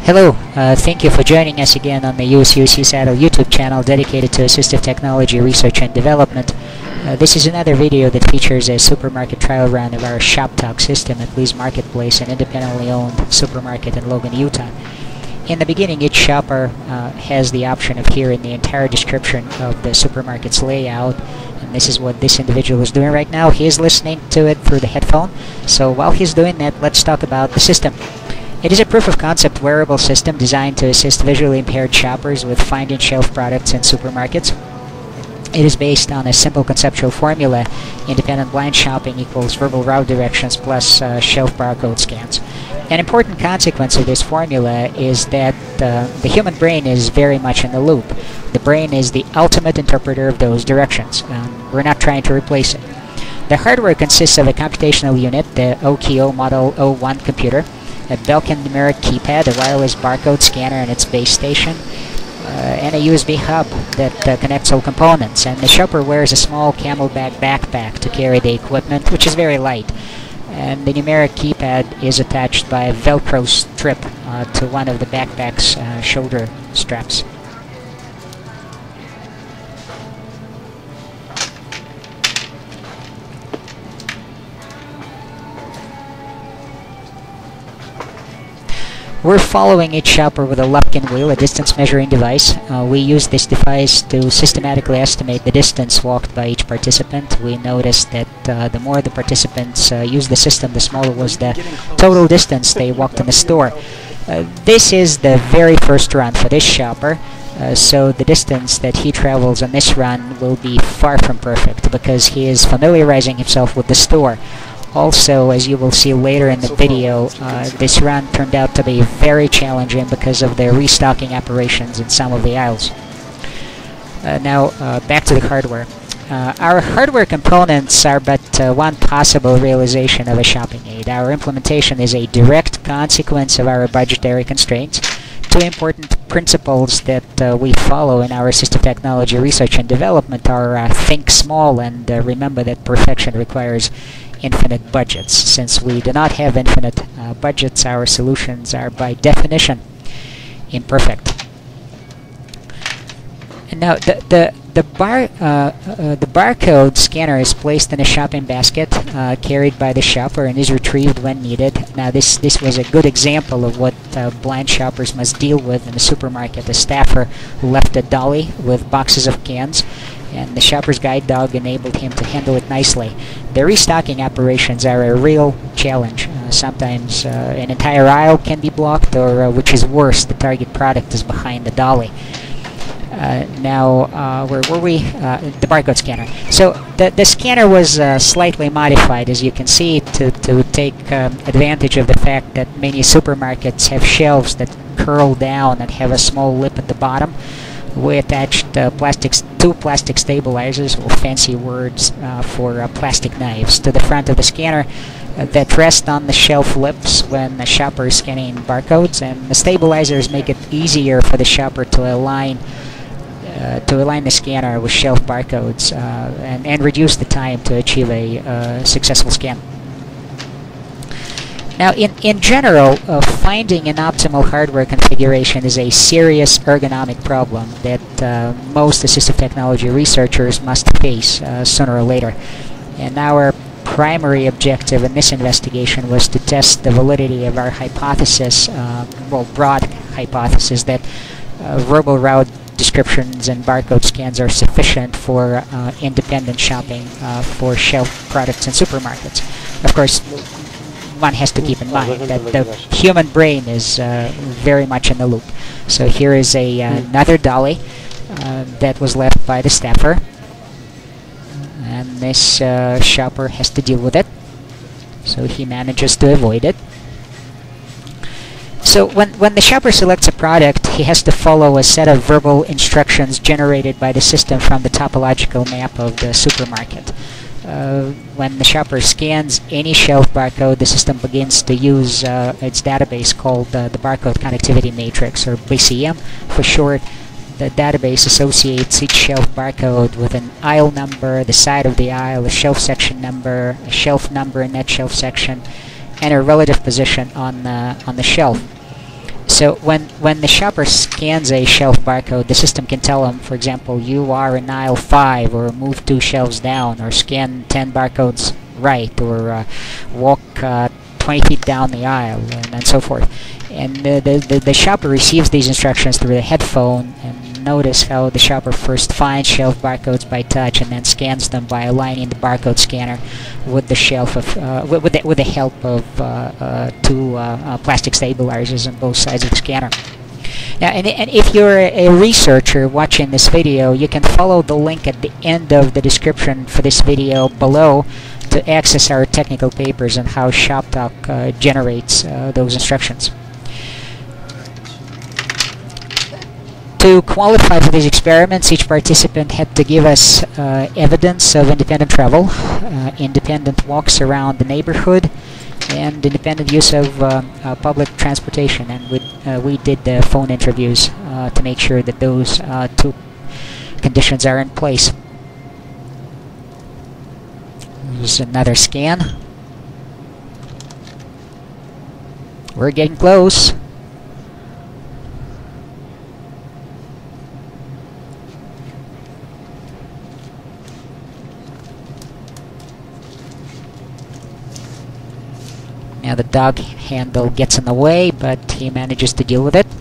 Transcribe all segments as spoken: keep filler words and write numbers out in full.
Hello, uh, thank you for joining us again on the U S U C Saddle YouTube channel dedicated to assistive technology research and development. Uh, this is another video that features a supermarket trial run of our ShopTalk system at Lee's Marketplace, an independently owned supermarket in Logan, Utah. In the beginning, each shopper uh, has the option of hearing the entire description of the supermarket's layout, and this is what this individual is doing right now. He is listening to it through the headphone, so while he's doing that, let's talk about the system. It is a proof-of-concept wearable system designed to assist visually impaired shoppers with finding shelf products in supermarkets. It is based on a simple conceptual formula: independent blind shopping equals verbal route directions plus uh, shelf barcode scans. An important consequence of this formula is that uh, the human brain is very much in the loop. The brain is the ultimate interpreter of those directions. Um, we're not trying to replace it. The hardware consists of a computational unit, the O K O Model oh one computer, a Belkin numeric keypad, a wireless barcode scanner and its base station, uh, and a U S B hub that uh, connects all components. And the shopper wears a small camelback backpack to carry the equipment, which is very light. And the numeric keypad is attached by a Velcro strip uh, to one of the backpack's uh, shoulder straps. We're following each shopper with a Lufkin wheel, a distance measuring device. Uh, we use this device to systematically estimate the distance walked by each participant. We noticed that uh, the more the participants uh, use the system, the smaller was the total distance they walked in the store. Uh, this is the very first run for this shopper, uh, so the distance that he travels on this run will be far from perfect because he is familiarizing himself with the store. Also, as you will see later in the video, uh, this run turned out to be very challenging because of the restocking operations in some of the aisles. Uh, now, uh, back to the hardware. Uh, our hardware components are but uh, one possible realization of a shopping aid. Our implementation is a direct consequence of our budgetary constraints. Two important principles that uh, we follow in our assistive technology research and development are uh, think small and uh, remember that perfection requires infinite budgets. Since we do not have infinite uh, budgets, our solutions are by definition imperfect. And now the the the bar uh, uh, the barcode scanner is placed in a shopping basket uh, carried by the shopper and is retrieved when needed. Now this this was a good example of what uh, blind shoppers must deal with in the supermarket. A staffer who left a dolly with boxes of cans, and the shopper's guide dog enabled him to handle it nicely. The restocking operations are a real challenge. Uh, sometimes uh, an entire aisle can be blocked, or uh, which is worse, the target product is behind the dolly. Uh, now, uh, where were we? Uh, the barcode scanner. So the, the scanner was uh, slightly modified, as you can see, to, to take um, advantage of the fact that many supermarkets have shelves that curl down and have a small lip at the bottom. We attached uh, plastics, two plastic stabilizers, or fancy words uh, for uh, plastic knives, to the front of the scanner uh, that rest on the shelf lips when the shopper is scanning barcodes, and the stabilizers make it easier for the shopper to align uh, to align the scanner with shelf barcodes uh, and, and reduce the time to achieve a uh, successful scan. Now, in, in general, uh, finding an optimal hardware configuration is a serious ergonomic problem that uh, most assistive technology researchers must face uh, sooner or later. And our primary objective in this investigation was to test the validity of our hypothesis, uh, well, broad hypothesis, that uh, verbal route descriptions and barcode scans are sufficient for uh, independent shopping uh, for shelf products in supermarkets. Of course, one has to keep in mind that the human brain is uh, very much in the loop. So here is a uh, another dolly uh, that was left by the staffer, and this uh, shopper has to deal with it, so he manages to avoid it. So when, when the shopper selects a product, he has to follow a set of verbal instructions generated by the system from the topological map of the supermarket. Uh, when the shopper scans any shelf barcode, the system begins to use uh, its database called uh, the Barcode Connectivity Matrix, or B C M for short. The database associates each shelf barcode with an aisle number, the side of the aisle, a shelf section number, a shelf number in that shelf section, and a relative position on, uh, on the shelf. So when when the shopper scans a shelf barcode, the system can tell him, for example, you are in aisle five, or move two shelves down, or scan ten barcodes right, or uh, walk uh, twenty feet down the aisle, and, and so forth. And the, the, the, the shopper receives these instructions through the headphone, and notice how the shopper first finds shelf barcodes by touch and then scans them by aligning the barcode scanner with the shelf of uh, with, with, the, with the help of uh, uh, two uh, uh, plastic stabilizers on both sides of the scanner. Now, and, and if you're a researcher watching this video, you can follow the link at the end of the description for this video below to access our technical papers on how ShopTalk uh, generates uh, those instructions. To qualify for these experiments, each participant had to give us uh, evidence of independent travel, uh, independent walks around the neighborhood, and independent use of uh, uh, public transportation. And we, uh, we did the phone interviews uh, to make sure that those uh, two conditions are in place. Here's another scan. We're getting close. Now the dog handle gets in the way, but he manages to deal with it.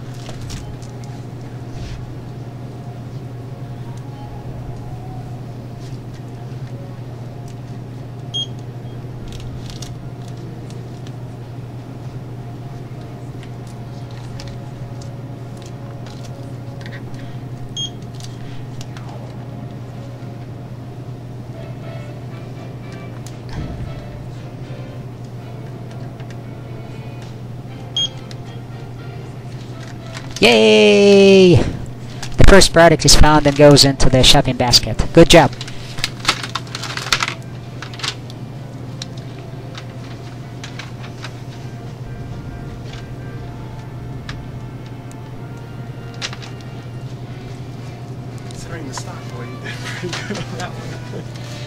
Yay! The first product is found and goes into the shopping basket. Good job. Considering the stock boy, you did pretty good on that one.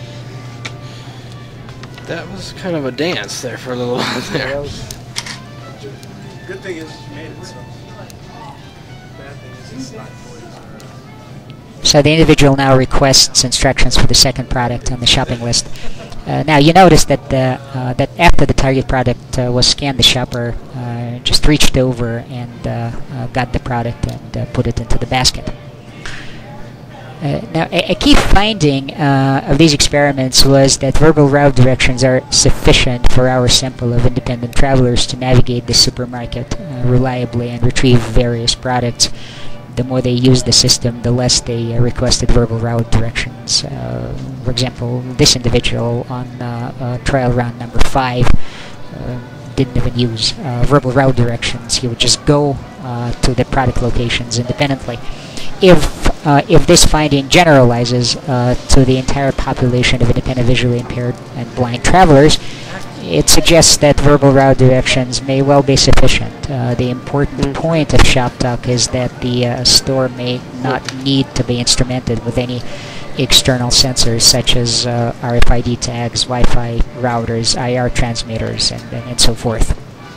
That was kind of a dance there for a little while there. Good thing is you made it, so. Bad thing is the stock boys are. So the individual now requests instructions for the second product on the shopping list. Uh, now you notice that the, uh, that after the target product uh, was scanned, the shopper uh, just reached over and uh, uh, got the product and uh, put it into the basket. Uh, now, a, a key finding uh, of these experiments was that verbal route directions are sufficient for our sample of independent travelers to navigate the supermarket uh, reliably and retrieve various products. The more they used the system, the less they uh, requested verbal route directions. Uh, for example, this individual on uh, uh, trial round number five uh, didn't even use uh, verbal route directions. He would just go uh, to the product locations independently. If uh, if this finding generalizes uh, to the entire population of independent visually impaired and blind travelers, it suggests that verbal route directions may well be sufficient. Uh, the important mm. point of ShopTalk is that the uh, store may not need to be instrumented with any external sensors such as uh, R F I D tags, Wi-Fi routers, I R transmitters, and, and, and so forth.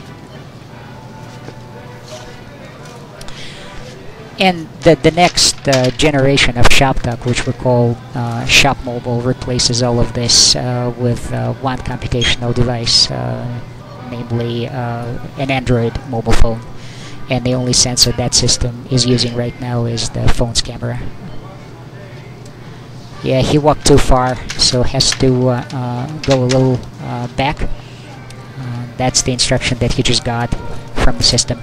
And the, the next uh, generation of ShopTalk, which we call uh, Shop Mobile, replaces all of this uh, with uh, one computational device, uh, namely uh, an Android mobile phone. And the only sensor that system is using right now is the phone's camera. Yeah, he walked too far, so has to uh, uh, go a little uh, back. Uh, that's the instruction that he just got from the system.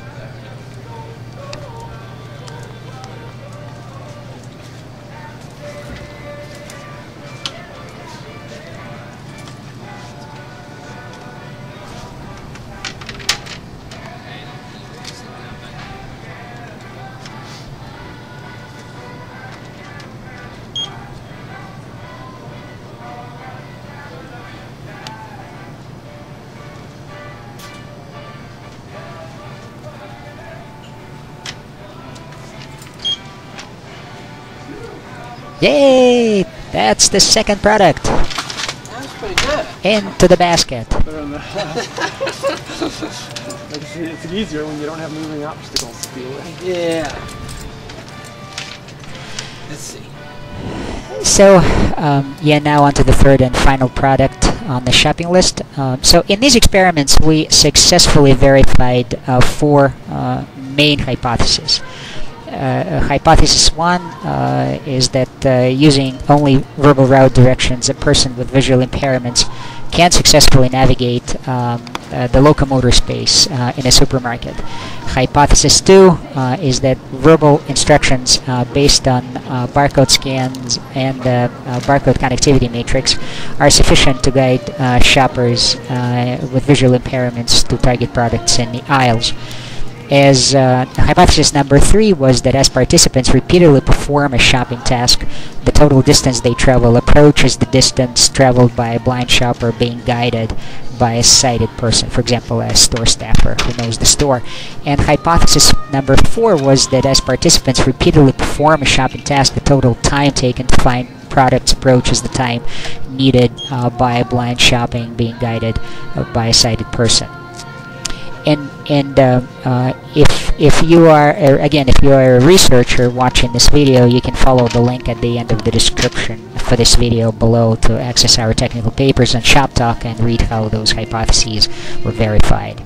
Yay! That's the second product. That's pretty good. Into the basket. Better than like I said, it's easier when you don't have moving obstacles to deal with. Yeah. Let's see. So, um, yeah, now on to the third and final product on the shopping list. Um, so in these experiments, we successfully verified uh, four uh, main hypotheses. Uh, hypothesis one uh, is that uh, using only verbal route directions, a person with visual impairments can successfully navigate um, uh, the locomotor space uh, in a supermarket. Hypothesis two uh, is that verbal instructions uh, based on uh, barcode scans and uh, uh, barcode connectivity matrix are sufficient to guide uh, shoppers uh, with visual impairments to target products in the aisles. As uh, hypothesis number three was that as participants repeatedly perform a shopping task, the total distance they travel approaches the distance traveled by a blind shopper being guided by a sighted person, for example, a store staffer who knows the store. And hypothesis number four was that as participants repeatedly perform a shopping task, the total time taken to find products approaches the time needed uh, by a blind shopping being guided uh, by a sighted person. And and uh, uh, if if you are uh, again if you are a researcher watching this video, you can follow the link at the end of the description for this video below to access our technical papers on ShopTalk and read how those hypotheses were verified.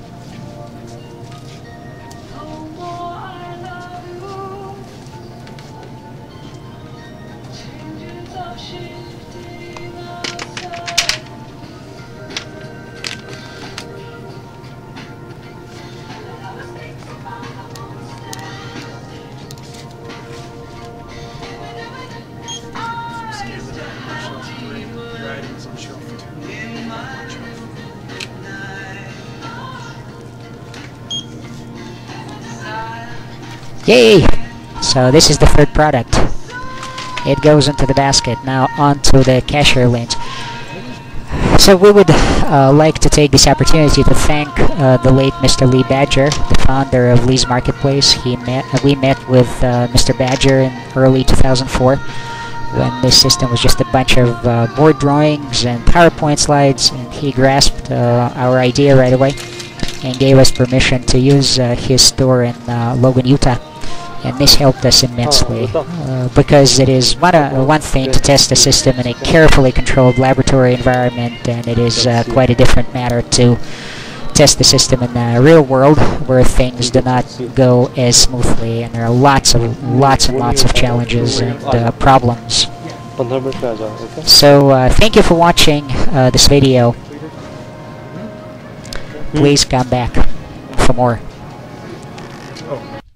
Yay! So this is the third product. It goes into the basket. Now onto the cashier lanes. So we would uh, like to take this opportunity to thank uh, the late Mister Lee Badger, the founder of Lee's Marketplace. He met, uh, we met with uh, Mister Badger in early two thousand four when this system was just a bunch of uh, board drawings and PowerPoint slides, and he grasped uh, our idea right away and gave us permission to use uh, his store in uh, Logan, Utah. And this helped us immensely uh, because it is one, uh, one thing to test a system in a carefully controlled laboratory environment, and it is uh, quite a different matter to test the system in the real world where things do not go as smoothly, and there are lots of lots and lots of challenges and uh, problems. So uh, thank you for watching uh, this video. Please come back for more.